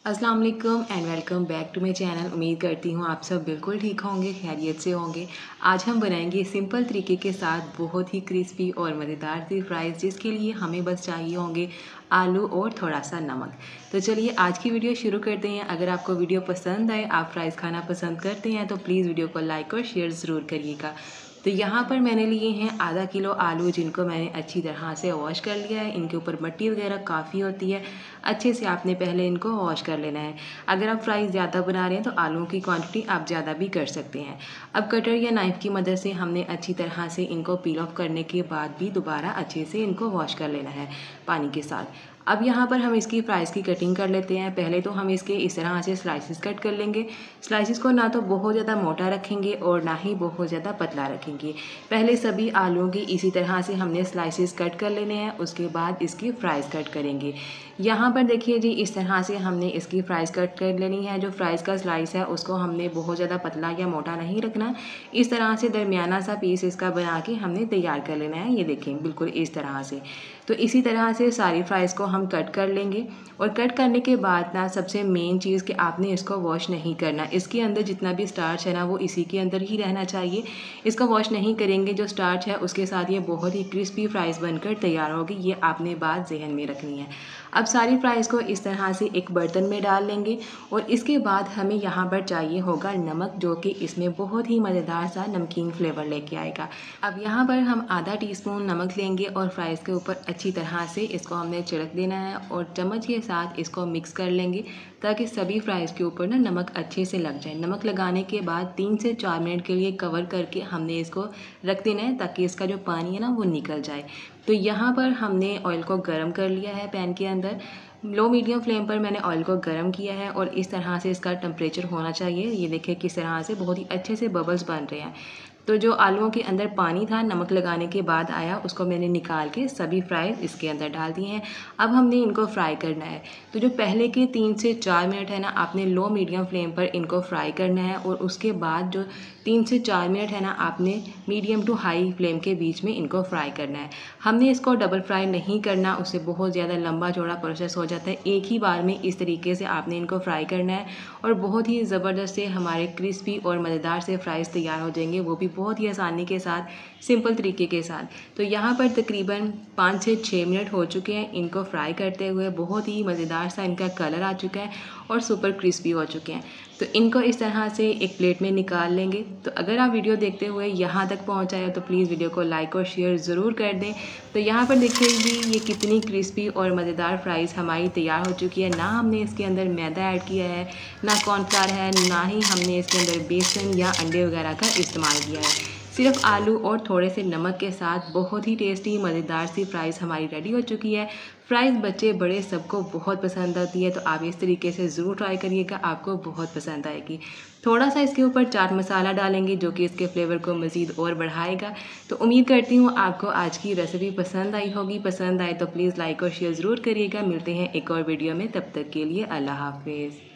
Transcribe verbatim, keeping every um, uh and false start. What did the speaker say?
अस्सलाम वालेकुम and welcome back to my channel. उम्मीद करती हूँ आप सब बिल्कुल ठीक होंगे, खैरियत से होंगे। आज हम बनाएंगे सिंपल तरीके के साथ बहुत ही क्रिस्पी और मज़ेदार सी फ्राइज़, जिसके लिए हमें बस चाहिए होंगे आलू और थोड़ा सा नमक। तो चलिए आज की वीडियो शुरू करते हैं। अगर आपको वीडियो पसंद आए, आप फ्राइज़ खाना पसंद करते हैं तो प्लीज़ वीडियो को लाइक और शेयर ज़रूर करिएगा। तो यहाँ पर मैंने लिए हैं आधा किलो आलू, जिनको मैंने अच्छी तरह से वॉश कर लिया है। इनके ऊपर मिट्टी वगैरह काफ़ी होती है, अच्छे से आपने पहले इनको वॉश कर लेना है। अगर आप फ्राइज़ ज़्यादा बना रहे हैं तो आलूओं की क्वांटिटी आप ज़्यादा भी कर सकते हैं। अब कटर या नाइफ़ की मदद से हमने अच्छी तरह से इनको पील ऑफ करने के बाद भी दोबारा अच्छे से इनको वॉश कर लेना है पानी के साथ। अब यहाँ पर हम इसकी फ्राइज़ की कटिंग कर लेते हैं। पहले तो हम इसके इस तरह से स्लाइसिस कट कर लेंगे। स्लाइसिस को ना तो बहुत ज़्यादा मोटा रखेंगे और ना ही बहुत ज़्यादा पतला रखेंगे। पहले सभी आलूओं की इसी तरह से हमने स्लाइसिस कट कर लेने हैं, उसके बाद इसकी फ्राइज़ कट करेंगे। यहाँ पर देखिए जी, इस तरह से हमने इसकी फ्राइज़ कट कर लेनी है। जो फ्राइज़ का स्लाइस है उसको हमने बहुत ज़्यादा पतला या मोटा नहीं रखना। इस तरह से दरमियाना सा पीस इसका बना के हमने तैयार कर लेना है। ये देखें बिल्कुल इस तरह से। तो इसी तरह से सारी फ्राइज़ को हम कट कर लेंगे। और कट करने के बाद ना सबसे मेन चीज़ कि आपने इसको वॉश नहीं करना। इसके अंदर जितना भी स्टार्च है ना वो इसी के अंदर ही रहना चाहिए। इसको वॉश नहीं करेंगे, जो स्टार्च है उसके साथ ये बहुत ही क्रिस्पी फ्राइज़ बनकर तैयार होगी। ये आपने बात जहन में रखनी है। अब सारी फ्राइज़ को इस तरह से एक बर्तन में डाल लेंगे और इसके बाद हमें यहाँ पर चाहिए होगा नमक, जो कि इसमें बहुत ही मज़ेदार सा नमकीन फ्लेवर लेके आएगा। अब यहाँ पर हम आधा टीस्पून नमक लेंगे और फ्राइज़ के ऊपर अच्छी तरह से इसको हमने छिड़क देना है और चम्मच के साथ इसको मिक्स कर लेंगे ताकि सभी फ्राइज़ के ऊपर ना नमक अच्छे से लग जाए। नमक लगाने के बाद तीन से चार मिनट के लिए कवर करके हमने इसको रख देना है ताकि इसका जो पानी है ना वो निकल जाए। तो यहाँ पर हमने ऑयल को गर्म कर लिया है। पैन के अंदर लो मीडियम फ्लेम पर मैंने ऑयल को गर्म किया है और इस तरह से इसका टेम्परेचर होना चाहिए। ये देखिए किस तरह से बहुत ही अच्छे से बबल्स बन रहे हैं। तो जो आलूओं के अंदर पानी था नमक लगाने के बाद आया, उसको मैंने निकाल के सभी फ्राइज़ इसके अंदर डाल दिए हैं। अब हमने इनको फ्राई करना है। तो जो पहले के तीन से चार मिनट है ना, आपने लो मीडियम फ्लेम पर इनको फ्राई करना है और उसके बाद जो तीन से चार मिनट है ना, आपने मीडियम टू हाई फ्लेम के बीच में इनको फ्राई करना है। हमने इसको डबल फ्राई नहीं करना, उससे बहुत ज़्यादा लंबा चौड़ा प्रोसेस हो जाता है। एक ही बार में इस तरीके से आपने इनको फ्राई करना है और बहुत ही ज़बरदस्त से हमारे क्रिस्पी और मज़ेदार से फ्राइज़ तैयार हो जाएंगे, वो भी बहुत ही आसानी के साथ, सिंपल तरीके के साथ। तो यहाँ पर तकरीबन पाँच से छः मिनट हो चुके हैं इनको फ्राई करते हुए। बहुत ही मज़ेदार सा इनका कलर आ चुका है और सुपर क्रिस्पी हो चुके हैं। तो इनको इस तरह से एक प्लेट में निकाल लेंगे। तो अगर आप वीडियो देखते हुए यहाँ तक पहुँच आए तो प्लीज़ वीडियो को लाइक और शेयर ज़रूर कर दें। तो यहाँ पर देखिए जी, ये कितनी क्रिस्पी और मज़ेदार फ्राइज़ हमारी तैयार हो चुकी है। ना हमने इसके अंदर मैदा ऐड किया है, ना कॉर्नफ्लावर है, ना ही हमने इसके अंदर बेसन या अंडे वगैरह का इस्तेमाल किया है। सिर्फ आलू और थोड़े से नमक के साथ बहुत ही टेस्टी मज़ेदार सी फ्राइज़ हमारी रेडी हो चुकी है। फ्राइज़ बच्चे बड़े सबको बहुत पसंद आती है, तो आप इस तरीके से ज़रूर ट्राई करिएगा, आपको बहुत पसंद आएगी। थोड़ा सा इसके ऊपर चाट मसाला डालेंगे जो कि इसके फ्लेवर को मज़ीद और बढ़ाएगा। तो उम्मीद करती हूँ आपको आज की रेसिपी पसंद आई होगी। पसंद आए तो प्लीज़ लाइक और शेयर ज़रूर करिएगा। मिलते हैं एक और वीडियो में, तब तक के लिए अल्लाह हाफिज़।